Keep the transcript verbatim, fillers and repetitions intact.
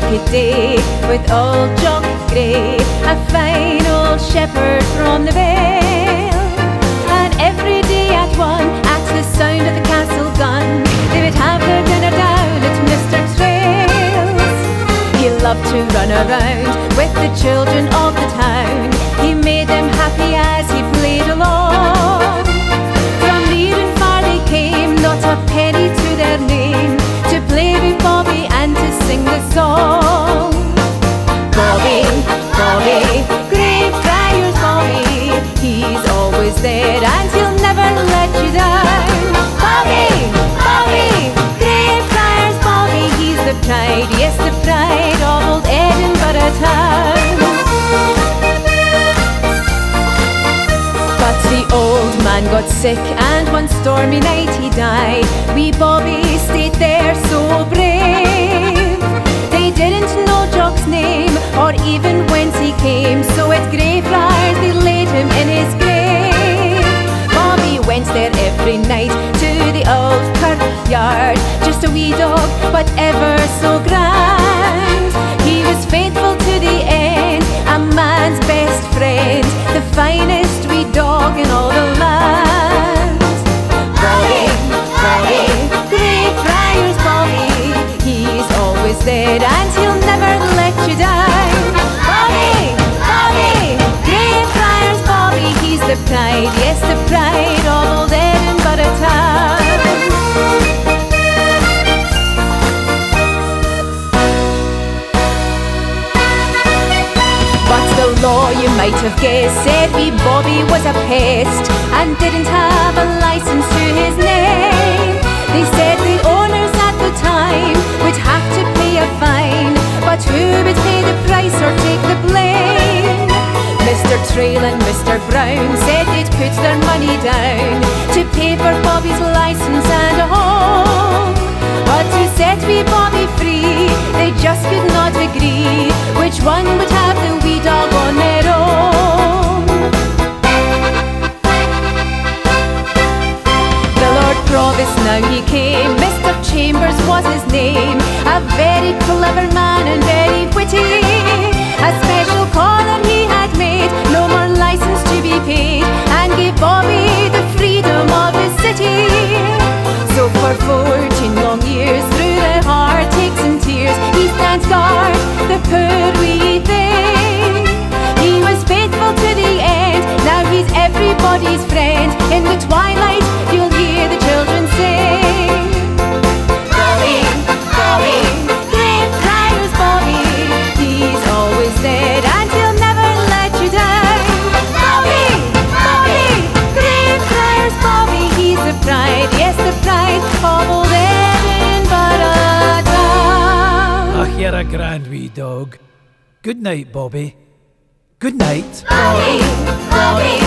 market day with old Jock Grey, a fine old shepherd from the Vale. And every day at one, at the sound of the castle gun, they would have their dinner down at Mister Trail's. He loved to run around with the children of the town. He made them happy as he played along. From near and far they came, not a penny to their name, to play with Bobby and to sing the song. Bobby, Bobby, Greyfriars Bobby, he's always there and he'll never let you down. Bobby, Bobby, Greyfriars Bobby, he's the pride, yes the pride of old Edinburgh town. But the old man got sick and one stormy night he died. Wee Bobby stayed there so brave. They didn't know Jock's name or even whence he came, so at Greyfriars they laid him in his grave. Bobby went there every night to the old courtyard, just a wee dog but ever so grand. He was faithful to the end, a man's best friend, the finest wee dog in all the land. Bobby, Bobby, Greyfriars Bobby, he's always there and he'll never let you down. Bobby, Bobby, Greyfriars Bobby, he's the pride, yes the pride of old Edinburgh town. But the law, you might have guessed, said wee Bobby was a pest and didn't have a licence to his name. They said the owners at the time would have to pay a fine, but who would pay the price or take the blame? Mister Trail and Mister Brown said they'd put their money down to pay for Bobby's licence and a home. But to set wee Bobby free, they just could not agree which one would have the wee dog on their own. The Lord Provost now he came, Mister Chambers was his name, a very clever man and very witty. A special collar he had made, no more licence to be paid, and gave Bobby the freedom of his city. So for fourteen long years, through the heartaches and tears, he stands guard, the poor wee thing. He was faithful to the end, now he's everybody's friend. In the twilight you'll hear the children sing. Bobby, Bobby, Greyfriars Bobby, he's always there and he'll never let you down. Bobby, Bobby, Greyfriars Bobby, he's the pride, yes the pride of old Edinburgh town. Ach, you're a grand wee dog. Good night, Bobby. Good night. Bobby, Bobby,